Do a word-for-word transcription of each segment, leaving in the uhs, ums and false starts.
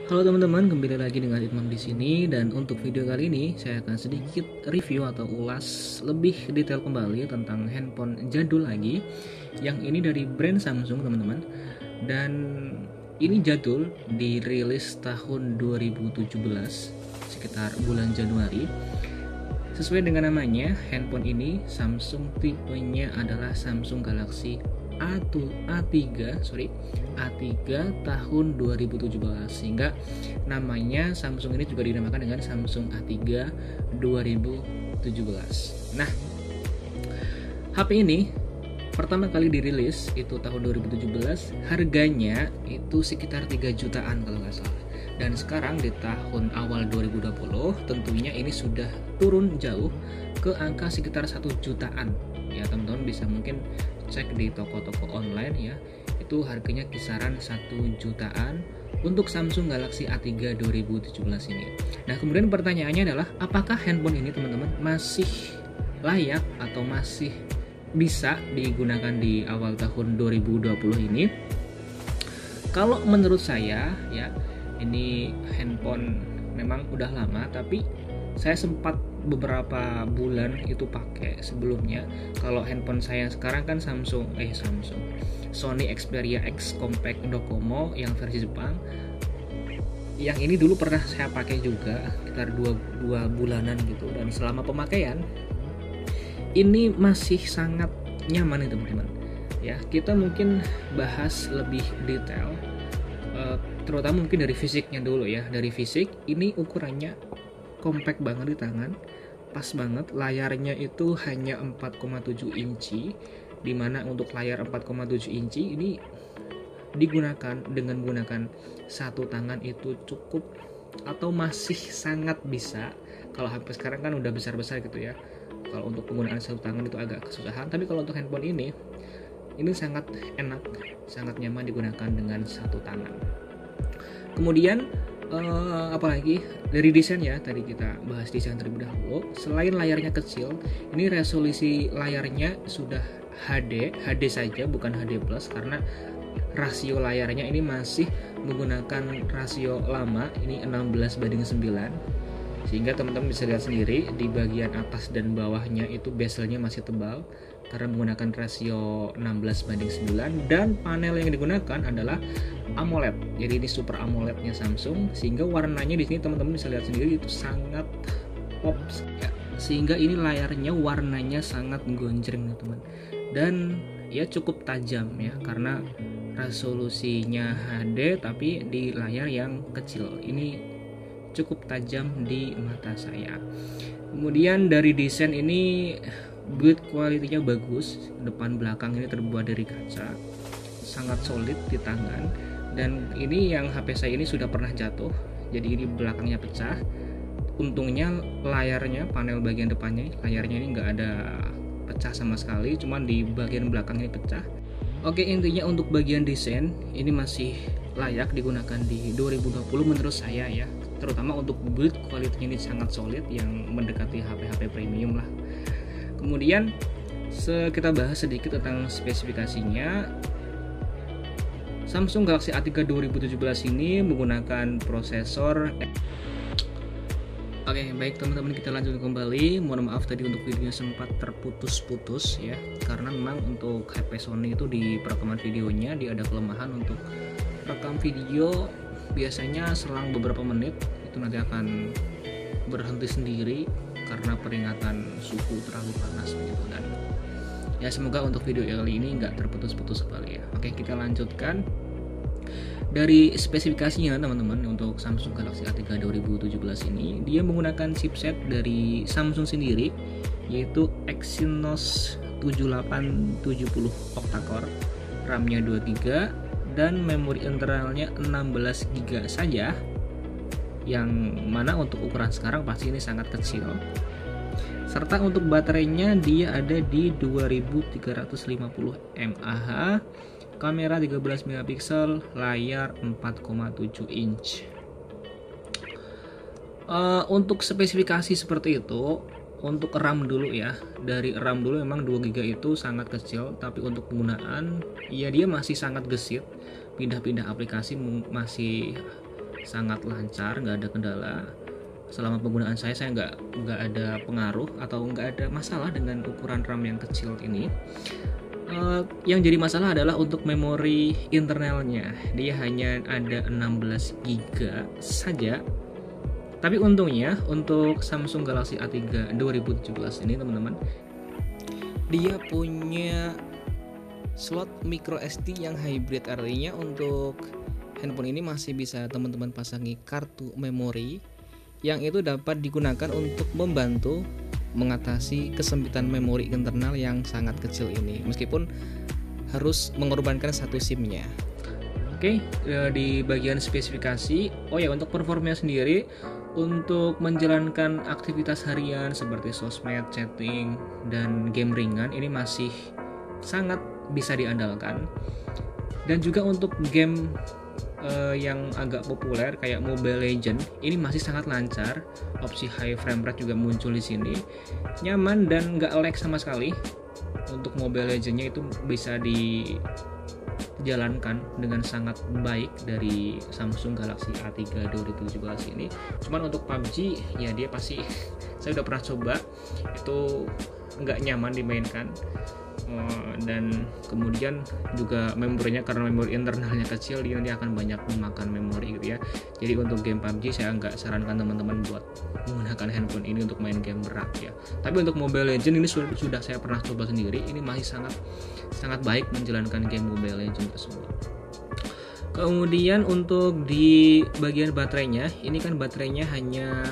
Halo teman-teman, kembali lagi dengan Itmam di sini, dan untuk video kali ini saya akan sedikit review atau ulas lebih detail kembali tentang handphone jadul lagi. Yang ini dari brand Samsung, teman-teman. Dan ini jadul, dirilis tahun dua ribu tujuh belas, sekitar bulan Januari. Sesuai dengan namanya, handphone ini Samsung tipenya adalah Samsung Galaxy A tiga, sorry, A tiga tahun dua ribu tujuh belas, sehingga namanya Samsung ini juga dinamakan dengan Samsung A tiga dua ribu tujuh belas. Nah, H P ini pertama kali dirilis itu tahun dua ribu tujuh belas, harganya itu sekitar tiga jutaan kalau nggak salah. Dan sekarang di tahun awal dua ribu dua puluh tentunya ini sudah turun jauh ke angka sekitar satu jutaan. Ya, teman-teman bisa mungkin cek di toko-toko online ya, itu harganya kisaran satu jutaan untuk Samsung Galaxy A tiga dua ribu tujuh belas ini. Nah, kemudian pertanyaannya adalah apakah handphone ini teman-teman masih layak atau masih bisa digunakan di awal tahun dua ribu dua puluh ini? Kalau menurut saya ya, ini handphone memang udah lama, tapi saya sempat beberapa bulan itu pakai sebelumnya. Kalau handphone saya sekarang kan Samsung eh Samsung Sony Xperia X Compact Docomo yang versi Jepang. Yang ini dulu pernah saya pakai juga sekitar dua bulanan gitu, dan selama pemakaian ini masih sangat nyaman nih teman-teman. Ya, kita mungkin bahas lebih detail, terutama mungkin dari fisiknya dulu ya. Dari fisik, ini ukurannya compact banget di tangan, pas banget. Layarnya itu hanya empat koma tujuh inci, dimana untuk layar empat koma tujuh inci ini digunakan dengan menggunakan satu tangan itu cukup atau masih sangat bisa. Kalau H P sekarang kan udah besar-besar gitu ya, kalau untuk penggunaan satu tangan itu agak kesusahan. Tapi kalau untuk handphone ini ini sangat enak, sangat nyaman digunakan dengan satu tangan. Kemudian Uh, apalagi dari desain ya, tadi kita bahas desain terlebih dahulu. Selain layarnya kecil, ini resolusi layarnya sudah H D, H D saja bukan H D plus, karena rasio layarnya ini masih menggunakan rasio lama, ini enam belas banding sembilan, sehingga teman-teman bisa lihat sendiri di bagian atas dan bawahnya itu bezelnya masih tebal karena menggunakan rasio enam belas banding sembilan, dan panel yang digunakan adalah AMOLED. Jadi ini Super AMOLED-nya Samsung, sehingga warnanya di sini teman-teman bisa lihat sendiri itu sangat pop ya. Sehingga ini layarnya warnanya sangat gonjreng teman. Dan ya cukup tajam ya, karena resolusinya H D tapi di layar yang kecil. Ini cukup tajam di mata saya. Kemudian dari desain ini build quality-nya bagus, depan belakang ini terbuat dari kaca, sangat solid di tangan. Dan ini yang H P saya ini sudah pernah jatuh, jadi ini belakangnya pecah. Untungnya layarnya, panel bagian depannya, layarnya ini nggak ada pecah sama sekali, cuman di bagian belakangnya pecah. Oke, intinya untuk bagian desain ini masih layak digunakan di dua ribu dua puluh menurut saya ya, terutama untuk build quality-nya ini sangat solid, yang mendekati H P H P premium lah. Kemudian kita bahas sedikit tentang spesifikasinya. Samsung Galaxy A tiga dua ribu tujuh belas ini menggunakan prosesor. Oke, baik teman-teman, kita lanjut kembali. Mohon maaf tadi untuk videonya sempat terputus-putus ya, karena memang untuk H P Sony itu di perekaman videonya dia ada kelemahan. Untuk rekam video biasanya selang beberapa menit itu nanti akan berhenti sendiri karena peringatan suhu terlalu panas gitu. Dan ya semoga untuk video kali ini nggak terputus-putus kembali ya. Oke, kita lanjutkan dari spesifikasinya teman-teman. Untuk Samsung Galaxy A tiga dua ribu tujuh belas ini dia menggunakan chipset dari Samsung sendiri, yaitu Exynos tujuh delapan tujuh nol octa-core, RAM-nya dua puluh tiga dan memori internalnya enam belas giga saja, yang mana untuk ukuran sekarang pasti ini sangat kecil. Serta untuk baterainya dia ada di dua ribu tiga ratus lima puluh mAh, kamera tiga belas megapiksel, layar empat koma tujuh inch. Uh, untuk spesifikasi seperti itu. Untuk RAM dulu ya, dari RAM dulu memang dua giga itu sangat kecil, tapi untuk penggunaan ya dia masih sangat gesit. Pindah-pindah aplikasi masih sangat lancar, nggak ada kendala. Selama penggunaan saya, saya nggak nggak ada pengaruh atau nggak ada masalah dengan ukuran RAM yang kecil ini. Uh, yang jadi masalah adalah untuk memori internalnya. Dia hanya ada enam belas giga saja. Tapi untungnya untuk Samsung Galaxy A tiga dua ribu tujuh belas ini teman-teman, dia punya slot micro S D yang hybrid, artinya untuk handphone ini masih bisa teman-teman pasangi kartu memori yang itu dapat digunakan untuk membantu mengatasi kesempitan memori internal yang sangat kecil ini, meskipun harus mengorbankan satu SIM-nya. Oke, di bagian spesifikasi, oh ya, untuk performanya sendiri, untuk menjalankan aktivitas harian seperti sosmed, chatting, dan game ringan, ini masih sangat bisa diandalkan. Dan juga untuk game uh, yang agak populer kayak Mobile Legends, ini masih sangat lancar. Opsi high frame rate juga muncul di sini, nyaman dan nggak lag sama sekali. Untuk Mobile Legends-nya itu bisa dijalankan dengan sangat baik dari Samsung Galaxy A tiga dua ribu tujuh belas ini. Cuman untuk P U B G ya dia pasti saya udah pernah coba, itu nggak nyaman dimainkan. Uh, dan kemudian juga memorinya, karena memori internalnya kecil, dia nanti akan banyak memakan memori gitu ya. Jadi untuk game P U B G saya nggak sarankan teman-teman buat menggunakan handphone ini untuk main game berat ya. Tapi untuk Mobile Legends ini sudah, sudah saya pernah coba sendiri, ini masih sangat sangat baik menjalankan game Mobile Legends tersebut. Kemudian untuk di bagian baterainya, ini kan baterainya hanya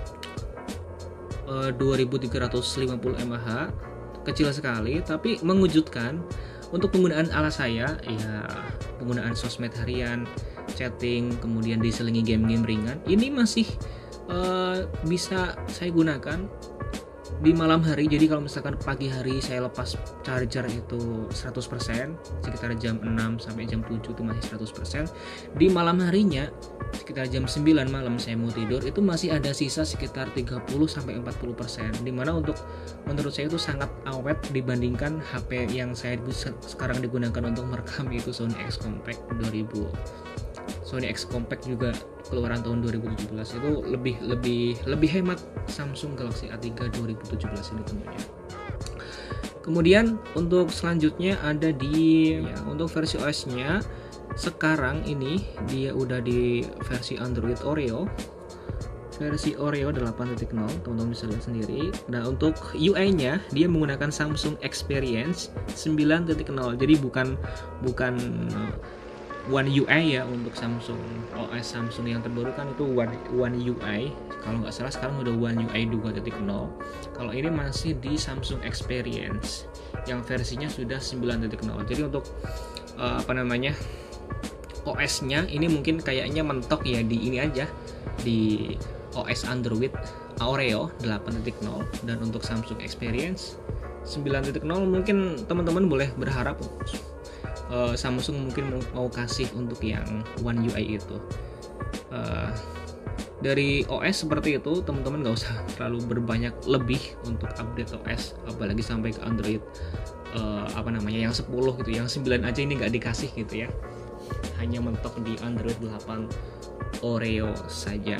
uh, dua ribu tiga ratus lima puluh mAh, kecil sekali, tapi mengejutkan untuk penggunaan ala saya ya, penggunaan sosmed harian, chatting, kemudian diselingi game-game ringan, ini masih uh, bisa saya gunakan di malam hari. Jadi kalau misalkan pagi hari saya lepas charger itu seratus persen, sekitar jam enam sampai jam tujuh itu masih seratus persen. Di malam harinya sekitar jam sembilan malam saya mau tidur, itu masih ada sisa sekitar tiga puluh sampai empat puluh persen. Dimana untuk menurut saya itu sangat awet dibandingkan H P yang saya sekarang digunakan untuk merekam, itu Sony X Compact dua ribu. Sony X Compact juga keluaran tahun dua ribu tujuh belas, itu lebih lebih lebih hemat Samsung Galaxy A tiga dua ribu tujuh belas ini tentunya. Kemudian untuk selanjutnya ada di ya, untuk versi O S-nya sekarang ini dia udah di versi Android Oreo. Versi Oreo delapan titik nol, teman-teman bisa lihat sendiri. Nah, untuk U I-nya dia menggunakan Samsung Experience sembilan titik nol. Jadi bukan bukan One U I ya untuk Samsung O S Samsung yang terbaru kan itu One, One U I. Kalau nggak salah sekarang udah One U I dua titik nol. Kalau ini masih di Samsung Experience yang versinya sudah sembilan titik nol. Jadi untuk uh, apa namanya O S-nya ini mungkin kayaknya mentok ya di ini aja, di O S Android Oreo delapan titik nol, dan untuk Samsung Experience sembilan titik nol mungkin teman-teman boleh berharap uh, Samsung mungkin mau, mau kasih untuk yang One U I itu. Uh, dari O S seperti itu teman-teman nggak usah terlalu berbanyak lebih untuk update O S, apalagi sampai ke Android uh, apa namanya yang sepuluh gitu, yang sembilan aja ini nggak dikasih gitu ya. Hanya mentok di Android delapan Oreo saja.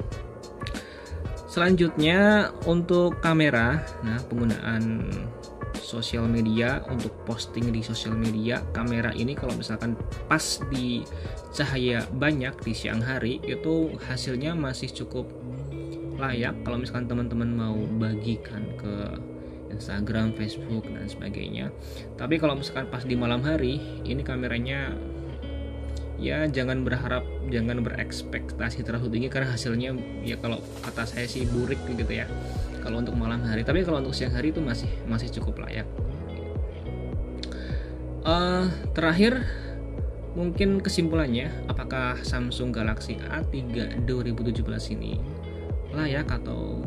Selanjutnya untuk kamera, nah penggunaan sosial media, untuk posting di sosial media, kamera ini kalau misalkan pas di cahaya banyak di siang hari itu hasilnya masih cukup layak kalau misalkan teman-teman mau bagikan ke Instagram, Facebook dan sebagainya. Tapi kalau misalkan pas di malam hari, ini kameranya ya jangan berharap, jangan berekspektasi terlalu tinggi, karena hasilnya ya kalau kata saya sih burik gitu ya kalau untuk malam hari. Tapi kalau untuk siang hari itu masih masih cukup layak. Uh, terakhir mungkin kesimpulannya, apakah Samsung Galaxy A tiga dua ribu tujuh belas ini layak atau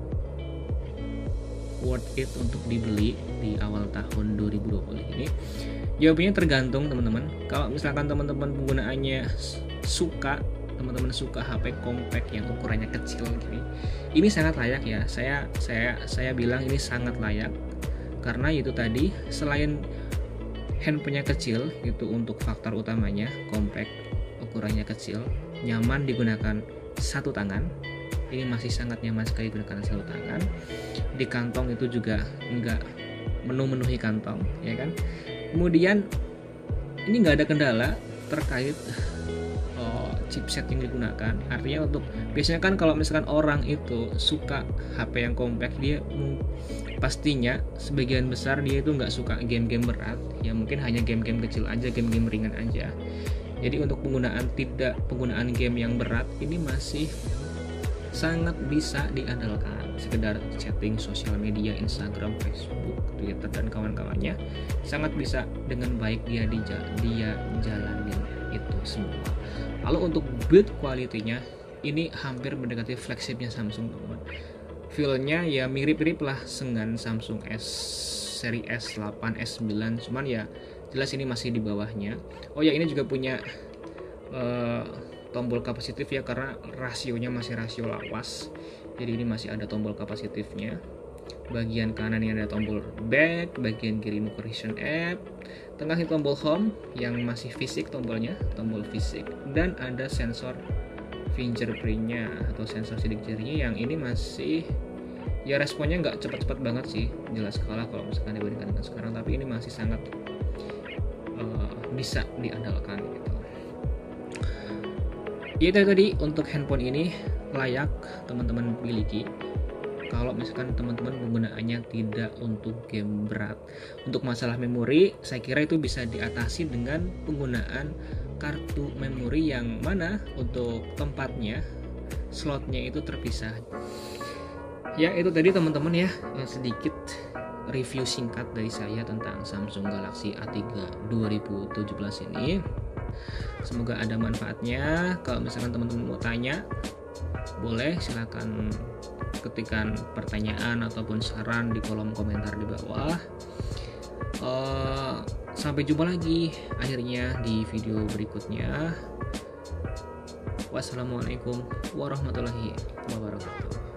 worth it untuk dibeli di awal tahun dua ribu dua puluh ini? Jawabannya tergantung teman-teman. Kalau misalkan teman-teman penggunaannya suka, teman-teman suka H P compact yang ukurannya kecil gini, ini sangat layak ya. Saya saya saya bilang ini sangat layak karena itu tadi, selain handphonenya kecil itu untuk faktor utamanya, compact, ukurannya kecil, nyaman digunakan satu tangan. Ini masih sangat nyaman sekali digunakan satu tangan. Di kantong itu juga enggak menu-menuhi kantong, ya kan. Kemudian ini nggak ada kendala terkait oh, chipset yang digunakan. Artinya untuk biasanya kan kalau misalkan orang itu suka H P yang compact, dia pastinya sebagian besar dia itu nggak suka game-game berat, ya mungkin hanya game-game kecil aja, game-game ringan aja. Jadi untuk penggunaan tidak penggunaan game yang berat ini masih sangat bisa diandalkan. Sekedar chatting sosial media, Instagram, Facebook, Twitter dan kawan-kawannya sangat bisa dengan baik dia di dia jalanin itu semua. Lalu untuk build quality-nya ini hampir mendekati flagshipnya Samsung, teman-teman. Feel-nya ya mirip-mirip lah dengan Samsung S seri S delapan, S sembilan, cuman ya jelas ini masih di bawahnya. Oh ya, ini juga punya uh, tombol kapasitif ya, karena rasionya masih rasio lawas. Jadi ini masih ada tombol kapasitifnya. Bagian kanan ini ada tombol back, bagian kiri correction app, tengah ini tombol home yang masih fisik tombolnya, tombol fisik, dan ada sensor fingerprintnya atau sensor sidik jarinya yang ini masih ya responnya nggak cepat-cepat banget sih, jelas kalah kalau misalkan dibandingkan dengan sekarang, tapi ini masih sangat uh, bisa diandalkan gitu. Ya itu tadi untuk handphone ini layak teman-teman miliki kalau misalkan teman-teman penggunaannya tidak untuk game berat. Untuk masalah memori, saya kira itu bisa diatasi dengan penggunaan kartu memori yang mana untuk tempatnya, slotnya itu terpisah. Ya itu tadi teman-teman ya, sedikit review singkat dari saya tentang Samsung Galaxy A tiga dua ribu tujuh belas ini. Semoga ada manfaatnya. Kalau misalkan teman-teman mau tanya, boleh silakan ketikkan pertanyaan ataupun saran di kolom komentar di bawah. Uh, sampai jumpa lagi akhirnya di video berikutnya. Wassalamualaikum warahmatullahi wabarakatuh.